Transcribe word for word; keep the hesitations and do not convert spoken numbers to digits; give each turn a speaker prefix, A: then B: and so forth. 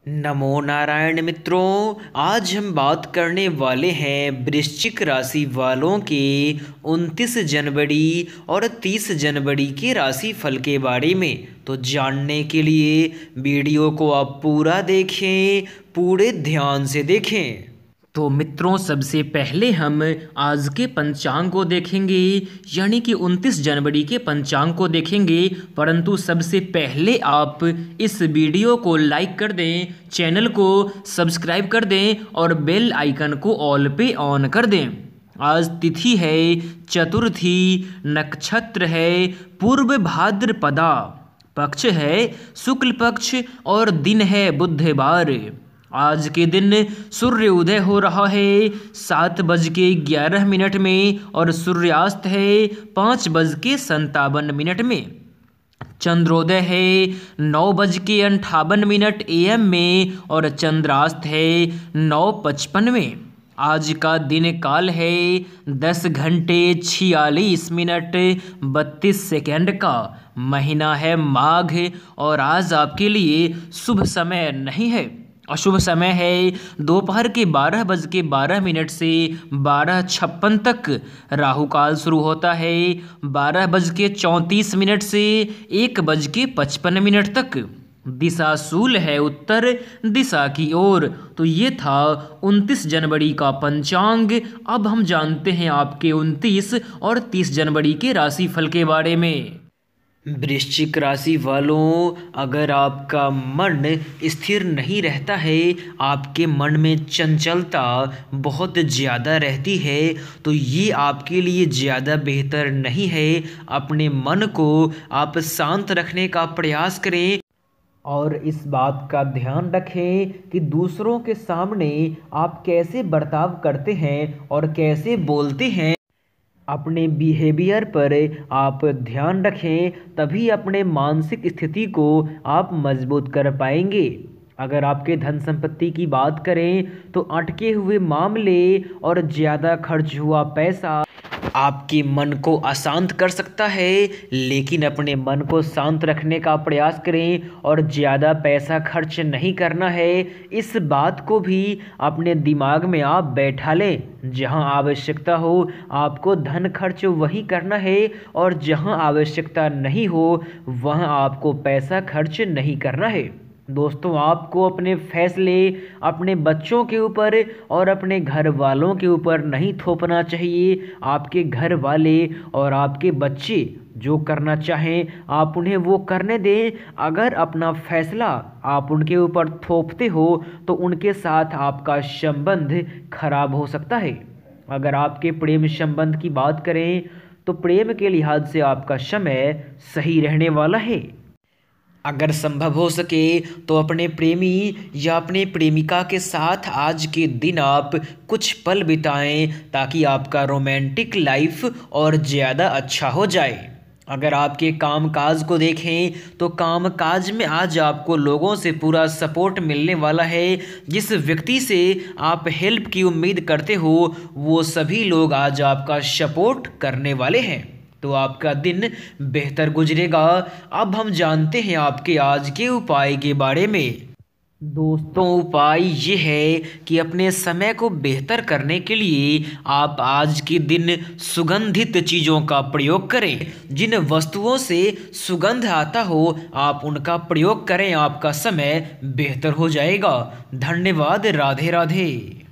A: नमो नारायण मित्रों, आज हम बात करने वाले हैं वृश्चिक राशि वालों के उनतीस जनवरी और तीस जनवरी के राशि फल के बारे में। तो जानने के लिए वीडियो को आप पूरा देखें, पूरे ध्यान से देखें। तो मित्रों, सबसे पहले हम आज के पंचांग को देखेंगे, यानी कि उनतीस जनवरी के पंचांग को देखेंगे। परंतु सबसे पहले आप इस वीडियो को लाइक कर दें, चैनल को सब्सक्राइब कर दें और बेल आइकन को ऑल पे ऑन कर दें। आज तिथि है चतुर्थी, नक्षत्र है पूर्व भाद्रपदा, पक्ष है शुक्ल पक्ष और दिन है बुधवार। आज के दिन सूर्य उदय हो रहा है सात बज के ग्यारह मिनट में और सूर्यास्त है पाँच बज के संतावन मिनट में। चंद्रोदय है नौ बज के अंठावन मिनट ए एम में और चंद्रास्त है नौ पचपन में। आज का दिन काल है दस घंटे छियालीस मिनट बत्तीस सेकेंड का। महीना है माघ और आज आपके लिए शुभ समय नहीं है। अशुभ समय है दोपहर के बारह बज के बारह मिनट से बारह छप्पन तक। राहु काल शुरू होता है बारह बज के चौंतीस मिनट से एक बज के पचपन मिनट तक। दिशा शूल है उत्तर दिशा की ओर। तो ये था उनतीस जनवरी का पंचांग। अब हम जानते हैं आपके उनतीस और तीस जनवरी के राशिफल के बारे में। वृश्चिक राशि वालों, अगर आपका मन स्थिर नहीं रहता है, आपके मन में चंचलता बहुत ज़्यादा रहती है, तो ये आपके लिए ज़्यादा बेहतर नहीं है। अपने मन को आप शांत रखने का प्रयास करें और इस बात का ध्यान रखें कि दूसरों के सामने आप कैसे बर्ताव करते हैं और कैसे बोलते हैं। अपने बिहेवियर पर आप ध्यान रखें, तभी अपने मानसिक स्थिति को आप मजबूत कर पाएंगे। अगर आपके धन संपत्ति की बात करें तो अटके हुए मामले और ज़्यादा खर्च हुआ पैसा आपके मन को अशांत कर सकता है, लेकिन अपने मन को शांत रखने का प्रयास करें और ज़्यादा पैसा खर्च नहीं करना है। इस बात को भी अपने दिमाग में आप बैठा लें। जहां आवश्यकता हो आपको धन खर्च वही करना है और जहां आवश्यकता नहीं हो वहां आपको पैसा खर्च नहीं करना है। दोस्तों, आपको अपने फैसले अपने बच्चों के ऊपर और अपने घर वालों के ऊपर नहीं थोपना चाहिए। आपके घर वाले और आपके बच्चे जो करना चाहें आप उन्हें वो करने दें। अगर अपना फैसला आप उनके ऊपर थोपते हो तो उनके साथ आपका संबंध खराब हो सकता है। अगर आपके प्रेम संबंध की बात करें तो प्रेम के लिहाज से आपका समय सही रहने वाला है। अगर संभव हो सके तो अपने प्रेमी या अपने प्रेमिका के साथ आज के दिन आप कुछ पल बिताएं, ताकि आपका रोमांटिक लाइफ और ज़्यादा अच्छा हो जाए। अगर आपके कामकाज को देखें तो कामकाज में आज आपको लोगों से पूरा सपोर्ट मिलने वाला है। जिस व्यक्ति से आप हेल्प की उम्मीद करते हो वो सभी लोग आज आपका सपोर्ट करने वाले हैं, तो आपका दिन बेहतर गुजरेगा। अब हम जानते हैं आपके आज के उपाय के बारे में। दोस्तों, उपाय ये है कि अपने समय को बेहतर करने के लिए आप आज के दिन सुगंधित चीज़ों का प्रयोग करें। जिन वस्तुओं से सुगंध आता हो आप उनका प्रयोग करें, आपका समय बेहतर हो जाएगा। धन्यवाद। राधे राधे।